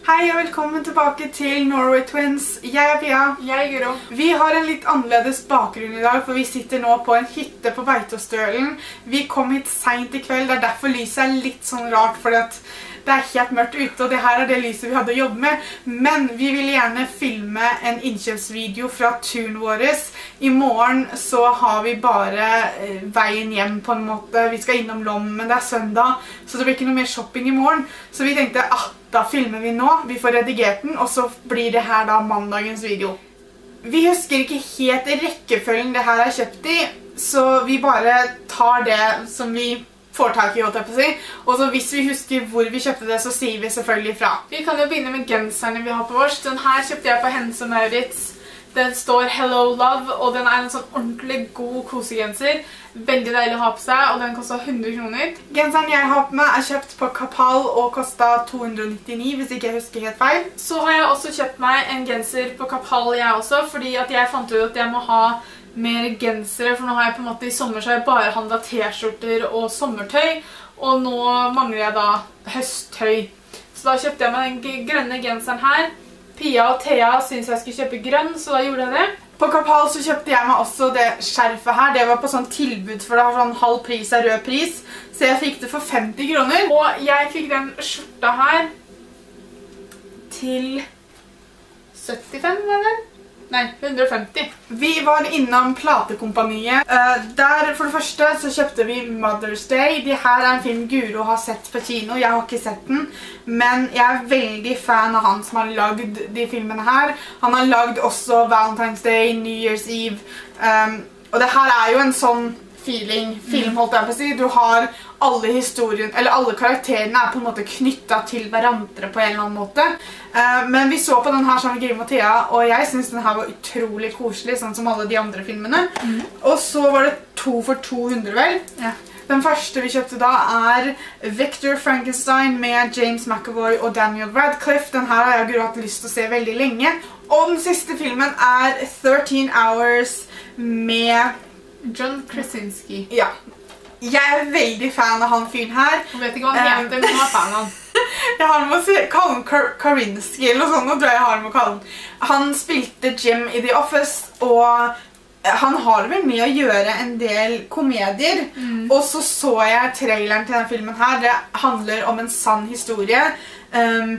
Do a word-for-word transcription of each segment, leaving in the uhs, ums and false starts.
Hei og velkommen tilbake til Norway Twins. Jeg er Pia. Jeg er Guro. Vi har en litt annerledes bakgrunn i dag, for vi sitter nå på en hytte på Beitostølen. Vi kom hit sent i kveld, det er derfor lyset er litt sånn rart, fordi at det er helt mørkt ute, og det her er det lyset vi hadde å jobbe med. Men vi vil gjerne filme en innkjøpsvideo fra turen vår. I morgen så har vi bare veien hjem på en måte. Vi skal innom Lom, men det er søndag, så det blir ikke noe mer shopping i morgen. Så vi tenkte, ah, da filmer vi nå, vi får redigert den, og så blir det her da mandagens video. Vi husker ikke helt rekkefølgen det her er kjøpt i, så vi bare tar det som vi får tak i, holdt jeg på å si. Og så hvis vi husker hvor vi kjøpte det, så sier vi selvfølgelig fra. Vi kan jo begynne med genserne vi har på vårs. Den her kjøpte jeg på Hennes og Mauritz. Den står Hello Love, og den er en sånn ordentlig god kosegenser. Veldig deilig å ha på seg, og den kostet hundre kroner. Genseren jeg har på meg er kjøpt på Kapal og kostet to hundre og nittini, hvis ikke jeg husker helt feil. Så har jeg også kjøpt meg en genser på Kapal jeg også, fordi at jeg fant ut at jeg må ha mer gensere, for nå har jeg på en måte i sommer så har jeg bare handlet t-skjorter og sommertøy, og nå mangler jeg da høsttøy. Så da kjøpte jeg meg den grønne genseren her. Pia og Thea syntes jeg skulle kjøpe grønn, så da gjorde jeg det. På Kapal så kjøpte jeg meg også det skjerfet her. Det var på sånn tilbud, for det har sånn halv pris av rød pris. Så jeg fikk det for femti kroner. Og jeg fikk den skjorta her til syttifem, eller? Nei, hundre og femti. Vi var innom platekompaniet. Uh, der, for det første, så kjøpte vi Mother's Day. Det her er en film Guro har sett på kino. Jeg har ikke sett den, men jeg er veldig fan av han som har lagd de filmene her. Han har lagd også Valentine's Day, New Year's Eve. Um, og det her er jo en sånn feeling, film holdt jeg på å si. Du har alle historien, eller alle karakterene er på en måte knyttet til hverandre på en eller annen måte. Uh, men vi så på den her sammen med Grim og Thea, og jeg synes den her var utrolig koselig, sånn som alle de andre filmene. Mm. Og så var det to for to hundre vel. Ja. Den første vi kjøpte da er Victor Frankenstein med James McAvoy og Daniel Radcliffe. Den her har jeg Guro hatt lyst til å se veldig lenge. Og den siste filmen er thirteen hours med John Krasinski. Ja. Jeg er veldig fan av han fyren her. Jeg vet ikke hva han heter, men jeg er fan av han. Jeg har med å si, kalle han Kar Karinski eller noe sånt, nå tror jeg jeg har med å kalle han. Han spilte Jim i The Office, og han har vel med å gjøre en del komedier. Mm. Og så så jeg traileren til denne filmen her. Det handler om en sann historie. Um,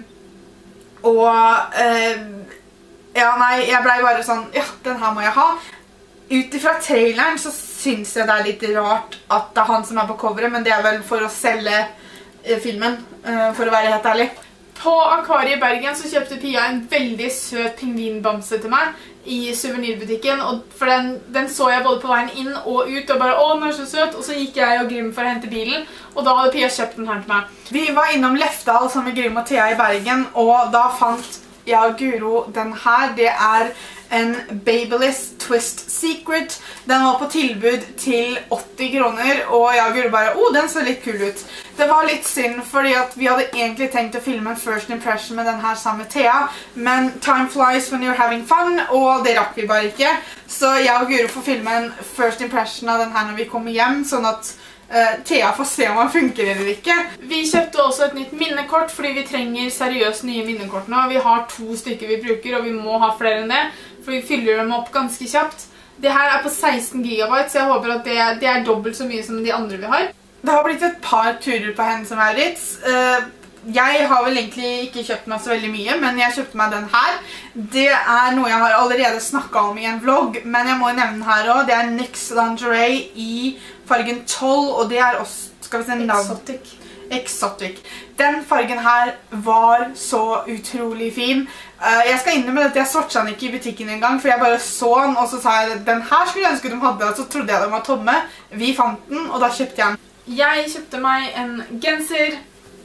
og uh, ja, nei, jeg ble bare sånn, ja, den her må jeg ha. Utifra traileren så synes jeg det er litt rart at det er han som er på coveret, men det er vel for å selge eh, filmen, eh, for å være helt ærlig. På Akvariet i Bergen så kjøpte Pia en veldig søt pingvinbamse til meg i souvenirbutikken, og for den, den så jeg både på veien inn og ut, og bare, å, den er så søt, og så gikk jeg og Grim for å hente bilen, og da hadde Pia kjøpt den her til meg. Vi var innom Lefdal sammen med Grim og Thea i Bergen, og da fant jeg og Guro den her. Det er en Babyliss Twist Secret. Den var på tilbud til åtti kroner, og jeg og Guro bare, oh, den ser litt kul ut. Det var litt synd, fordi at vi hadde egentlig tenkt å filme en first impression med den her sammen med Thea, men time flies when you're having fun, og det rakk vi bare ikke. Så jeg og Guro får filme en first impression av den her når vi kommer hjem, sånn at Uh, Thea får se om han funker eller ikke. Vi kjøpte også et nytt minnekort, fordi vi trenger seriøst nye minnekort nå. Vi har to stykker vi bruker, og vi må ha flere enn det, for vi fyller dem opp ganske kjapt. Det her er på seksten gigabyte, så jeg håper at det, det er dobbelt så mye som de andre vi har. Det har blitt et par turer på Hennes og Mauritz. Uh, Jeg har vel egentlig ikke kjøpt meg så veldig mye, men jeg kjøpte meg den her. Det er noe jeg har allerede snakket om i en vlogg, men jeg må nevne den her også. Det er NYX Lingerie i fargen tolv, og det er også, skal vi se, Exotic. Exotic. Den fargen her var så utrolig fin. Jeg skal innrømme at jeg sortet den ikke i butikken en gang, for jeg bare så den, og så sa jeg den her skulle jeg ønske de hadde, og så trodde jeg de var tomme. Vi fant den, og da kjøpte jeg den. Jeg kjøpte meg en genser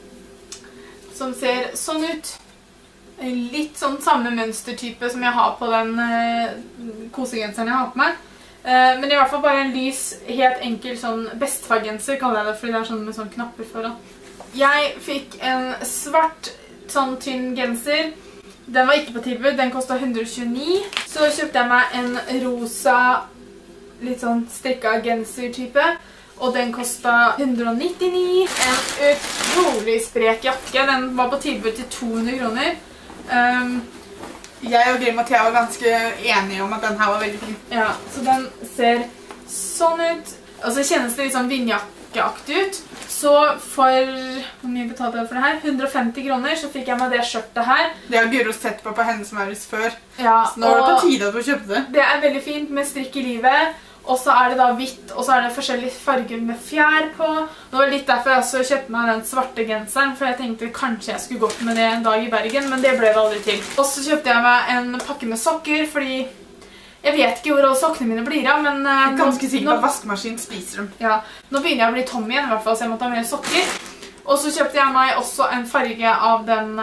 som ser sånn ut. Litt sånn samme mønstertype som jeg har på den uh, kosegenseren jeg har på meg. Uh, men i hvert fall bare en lys, helt enkel sånn bestfargenser, kaller jeg det, fordi det er sånn med sånn knapper foran. Jeg fikk en svart, sånn tynn genser. Den var ikke på tilbud, den kostet hundre og tjueni. Så kjøpte jeg meg en rosa, litt sånn strikket genser-type. Og den kostet hundre og nittini. En utrolig sprek jakke. Den var på tilbud til to hundre kroner. Um, Jeg og Grim og Thea var ganske enige om at den her var veldig fin. ja, så den ser sånn ut. Og så kjennes det litt sånn vindjakkeaktig ut. Så for, hvor mye betalte jeg for det her? hundre og femti kroner, så fikk jeg meg det skjørtet her. Det har Guro sett på på hennes Maurits før. Ja, Så nå er det på tide at du kjøpte det. det er veldig fint med strikk i livet. Og så er det da hvitt, og så er det forskjellige farger med fjær på. Det var litt derfor jeg også kjøpte meg den svarte genseren, for jeg tenkte kanskje jeg skulle gått med det en dag i Bergen, men det ble det aldri til. Og så kjøpte jeg meg en pakke med sokker, fordi jeg vet ikke hvor alle sokkene mine blir av, men Jeg er ganske sikker på nå, at vaskemaskinen spiser dem. ja, nå begynner jeg å bli tom igjen, i hvert fall, så jeg måtte ha mer sokker. Og så kjøpte jeg meg også en farge av den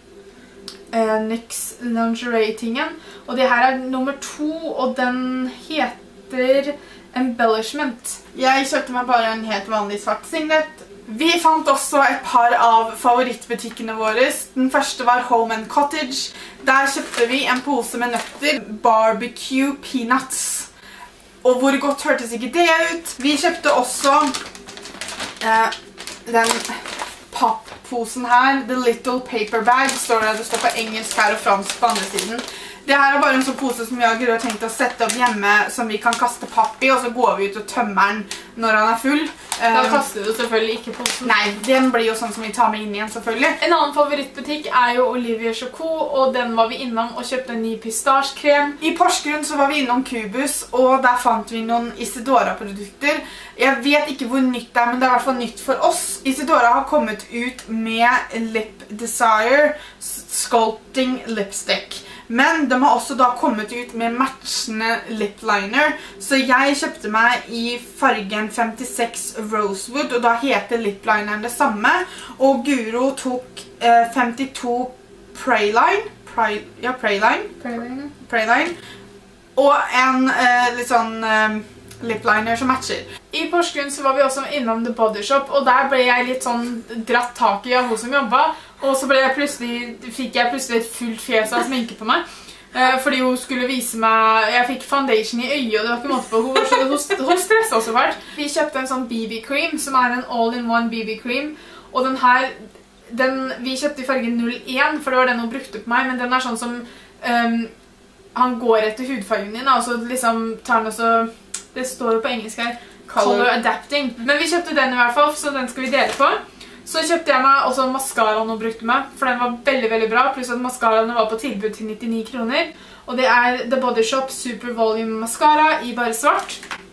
uh, NYX lingerie-tingen. Og det her er nummer to, og den heter Embellishment. Jeg kjøpte meg bare en helt vanlig svart singlet. Vi fant også et par av favorittbutikkene våre. Den første var Home and Cottage. Der kjøpte vi en pose med nøtter, barbecue peanuts. Og hvor godt hørtes ikke det ut? Vi kjøpte også eh, den pappposen her, The Little Paper Bag, står det, det står på engelsk her og fransk på andre siden. Det her er bare en sånn pose som jeg og Guro har tenkt å sette opp hjemme, som vi kan kaste papp i, og så går vi ut og tømmer den når han er full. Da Um, kaster du selvfølgelig ikke posen. Nei, den blir jo sånn som vi tar med inn igjen, selvfølgelig. En annen favorittbutikk er jo Olivia Choco, og den var vi innom og kjøpte en ny pistasjekrem. I Porsgrunn så var vi innom Kubus, og der fant vi noen Isidora-produkter. Jeg vet ikke hvor nytt det er, men det er i hvert fall nytt for oss. Isidora har kommet ut med Lip Desire Sculpting Lipstick. Men de har også da kommet ut med matchende lip liner, så jeg kjøpte meg i fargen femtiseks Rosewood, og da heter lip lineren det samme. Og Guro tok eh, femtito Prayline, Pray, ja, Prayline, Prayline. Prayline, og en eh, litt sånn eh, lip liner som matcher. I Porsgrunn så var vi også innom The Body Shop, og der ble jeg litt sånn dratt tak i av hun som jobbet. Og så ble jeg plutselig, fikk jeg plutselig et fullt fjes av sminke på meg. Eh, fordi hun skulle vise meg, jeg fikk foundation i øyet, og det var ikke måte på. Hun, var så, hun, hun stresset også fælt. Vi kjøpte en sånn B B cream, som er en all-in-one B B cream. Og den her, den, vi kjøpte i fargen null én, for det var den hun brukte på meg. Men den er sånn som, um, han går etter hudfargen din, og så liksom tar den også, det står jo på engelsk her, color adapting. Men vi kjøpte den i hvert fall, så den skal vi dele på. Så kjøpte jeg meg også mascaraen hun brukte meg, for den var veldig, veldig bra, pluss at mascaraen var på tilbud til nittini kroner. Og det er The Body Shop Super Volume Mascara i bare svart.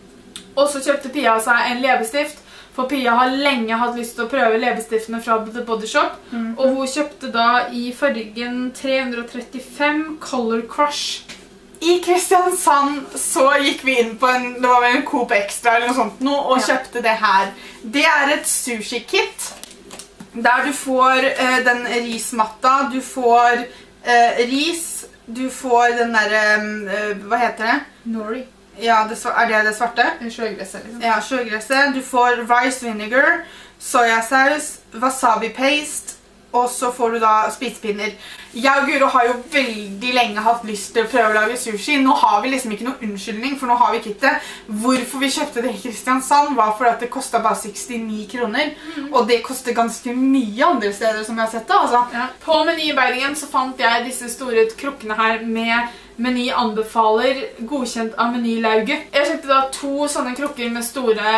Og så kjøpte Pia seg en leppestift, for Pia har lenge hatt lyst til å prøve leppestiftene fra The Body Shop. Mm. Og hun kjøpte da i fargen tre hundre og trettifem Color Crush. I Kristiansand så gikk vi inn på en, det var vel en Coop Extra eller noe sånt nå, og ja. Kjøpte det her. Det er et sushi-kit, der du får eh, den rismatta, du får eh, ris, du får den der, eh, hva heter det? Nori. Ja, det, er det det svarte? Sjøgresset, liksom. Ja, sjøgresset. Du får rice vinegar, sojasaus, wasabi paste, og så får du da spisepinner. Jeg og Guro har jo veldig lenge hatt lyst til å prøve å lage sushi. Nå har vi liksom ikke noe unnskyldning, for nå har vi kittet. Hvorfor vi kjøpte det i Kristiansand var for at det kostet bare sekstini kroner. Mm. Og det koster ganske mye andre steder som jeg har sett det, altså. Ja. På Meny i Bergen så fant jeg disse store krukkene her med Meny anbefaler, godkjent av Meny Lauget. Jeg kjøpte da to sånne krukker med store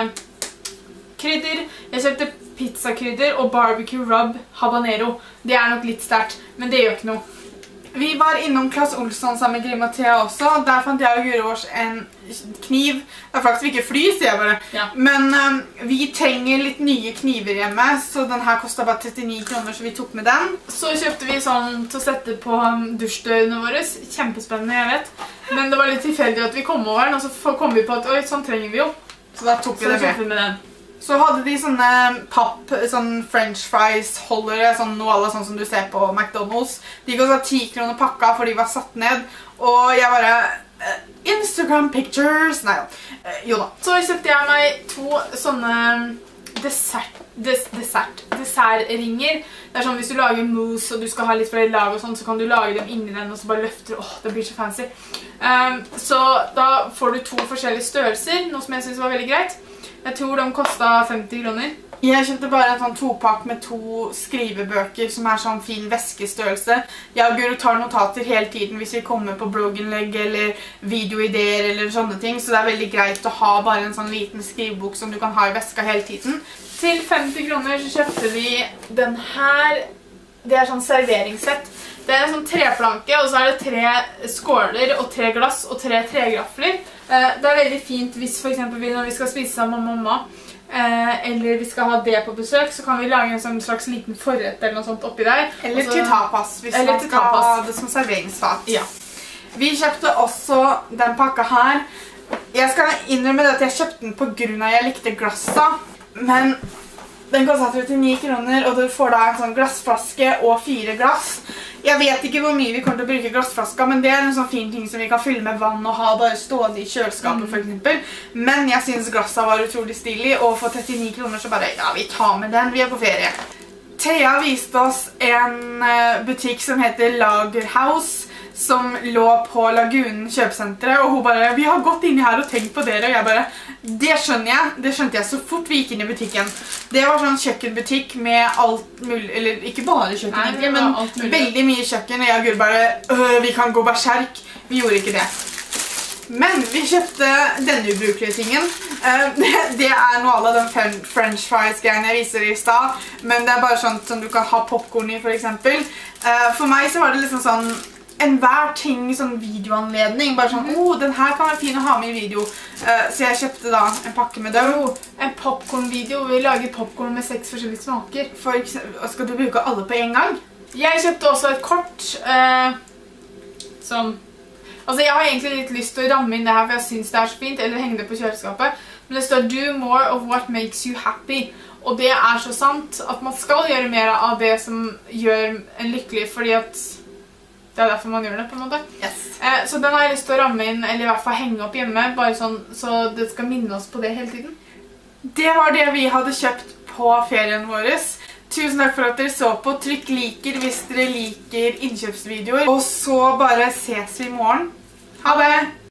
krydder. Jeg kjøpte pizzakrydder og barbecue rub habanero. Det er nok litt sterkt, men det gjør ikke noe. Vi var innom Claes Olsson sammen med Grim og Thea også. Der fant jeg og Guro oss en kniv. Det er faktisk ikke fly, sier jeg bare. Ja. Men um, vi trenger litt nye kniver hjemme, så den her kostet bare trettini kroner, så vi tok med den. Så kjøpte vi sånn til å sette på dusjdørene våre. Kjempespennende, jeg vet. Men det var litt tilfeldig at vi kom over den, og så kom vi på at oi, sånn trenger vi jo. Så da tok vi så det med. med den. Så hadde de sånne papp, sånn french fries holdere, sånn noe sånn som du ser på McDonald's. De kostet ti kroner pakka, for de var satt ned. Og jeg bare, uh, Instagram pictures, nei uh, jo da. Så kjøpte jeg meg to sånne dessert, des, dessert, dessertringer. Det er sånn hvis du lager mousse og du skal ha litt flere lag og sånn, så kan du lage dem inni den og så bare løfter. Åh, det blir så fancy. Um, så da får du to forskjellige størrelser, noe som jeg synes var veldig greit. Jeg tror de kostet femti kroner. Jeg kjøpte bare en sånn topakk med to skrivebøker som er sånn fin veskestørrelse. Jeg og Guro tar notater hele tiden hvis vi kommer på blogginnlegg eller videoideer eller sånne ting, så det er veldig greit å ha bare en sånn liten skrivebok som du kan ha i veska hele tiden. Til femti kroner så kjøpte vi den her, det er sånn serveringssett. Det er en sånn treplanke, og så er det tre skåler og tre glass og tre tregrafler. Det er veldig fint hvis for eksempel vi, når vi skal spise sammen med mamma, eller vi skal ha det på besøk, så kan vi lage en sånn slags liten forrett eller noe sånt oppi der. Eller Også, til tapas, hvis eller man til skal tapas. ha det som serveringsfat. Ja. Vi kjøpte også den pakka her. Jeg skal innrømme det at jeg kjøpte den på grunn av at jeg likte glassa, men den kostet trettini kroner, og du får da en sånn glassflaske og fire glass. Jeg vet ikke hvor mye vi kommer til å bruke glassflaska, men det er en sånn fin ting som vi kan fylle med vann og ha bare stående i kjøleskapet mm. for eksempel. Men jeg synes glassa var utrolig stilig, og for trettini kroner så bare, ja, vi tar med den, vi er på ferie. Thea viste oss en butikk som heter Lagerhaus, som lå på Lagunen kjøpesenteret, og hun bare, vi har gått inn her og tenkt på dere, og jeg bare, det skjønner jeg, det skjønte jeg så fort vi gikk inn i butikken. Det var sånn kjøkkenbutikk med alt mulig, eller ikke bare kjøkken, Nei, men veldig mye kjøkken, og jeg og Guro bare, øh, vi kan gå berserk, vi gjorde ikke det. Men vi kjøpte denne ubrukelige tingen. Det er noe av den french fries-greiene jeg viser i stad, men det er bare sånn som du kan ha popcorn i for eksempel. For meg så var det liksom sånn, en hver ting, sånn videoanledning, bare sånn, åh, oh, den her kan være fin å ha med i video. Uh, så jeg kjøpte da en pakke med dem. Oh, en popcorn-video, vi lager popcorn med seks forskjellige smaker. For eksempel, skal du bruke alle på en gang? Jeg kjøpte også et kort, uh, som, altså jeg har egentlig litt lyst til å ramme inn det her, for jeg synes det er så fint, eller henge det på kjøleskapet. Men det står, do more of what makes you happy. Og det er så sant, at man skal gjøre mer av det som gjør en lykkelig, fordi at det er derfor man gjør det, på en måte. Yes. Eh, så den har jeg lyst til å ramme inn, eller i hvert fall henge opp hjemme, bare sånn, så det skal minne oss på det hele tiden. Det var det vi hadde kjøpt på ferien vår. Tusen takk for at dere så på. Trykk liker hvis dere liker innkjøpsvideoer. Og så bare ses vi i morgen. Ha det!